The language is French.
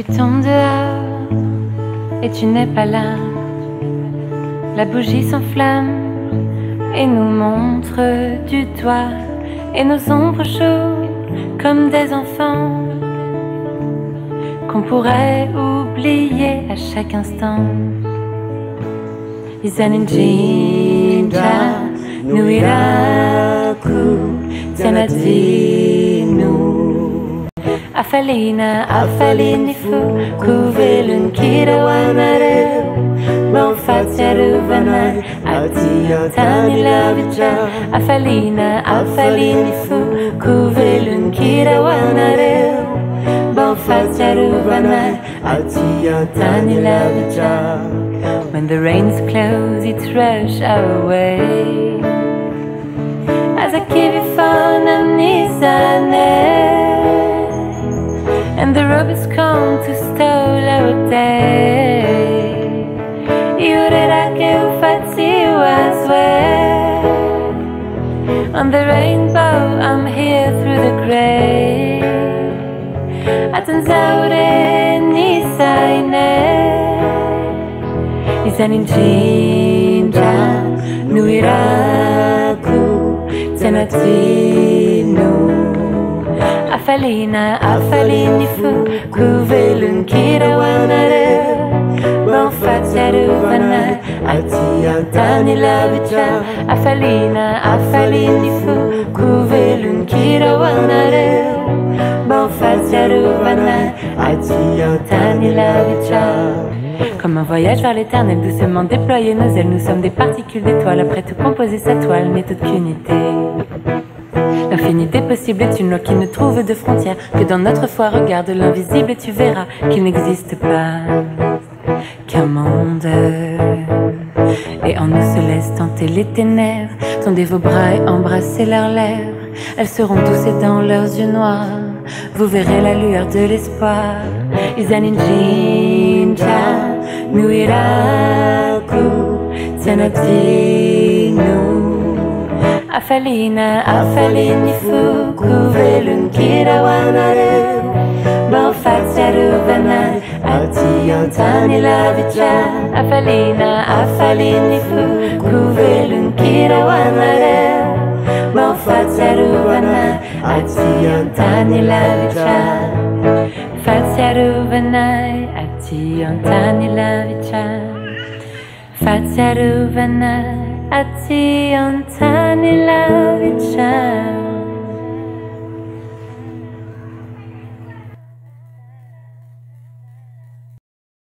Puis tombe dehors et tu n'es pas là. La bougie s'enflamme et nous montre du doigt, et nos ombres jouent comme des enfants qu'on pourrait oublier à chaque instant. Izanin jinja nuiraku tianadinu Afalina afalinifu kuvelun kirawanareu Bonfatiaruvana atiyotani lavija Afalina afalinifu kuvelun kirawanareu Bonfatiaruvana atiyotani lavija. When the rains close, it rush our way. As I give you phone, I'm and the robbers come to steal our day. On the rainbow, I'm here through the grey. Atanzaure nisaine. Izanin jinja nuiraku tianatinu Afalina afalinifu kuvelun kirawanareu Bonfatiaruvana atiyantani lavija Afalina afalinifu kuvelun kirawanareu Bonfatiaruvana atiyantani lavija. Comme un voyage vers l'éternel, doucement déployer nos ailes. Nous sommes des particules d'étoiles, après tout composer sa toile n'est toute qu'unité. L'infinité possible est une loi qui ne trouve de frontières, que dans notre foi regarde l'invisible et tu verras qu'il n'existe pas qu'un monde. Et en nous se laisse tenter les ténèbres, tendez vos bras et embrassez leurs lèvres. Elles seront douces et dans leurs yeux noirs vous verrez la lueur de l'espoir. Izanin jinja nuiraku tianatinu Afalina afalinifu kuvelun kirawanareu Bonfatiaruvana atiyantani lavija Afalina afalinifu kuvelun kirawanareu Bonfatiaruvana atiyantani lavija Fatiaruvana atiyantani lavija Fatiaruvana atiyantani lavija.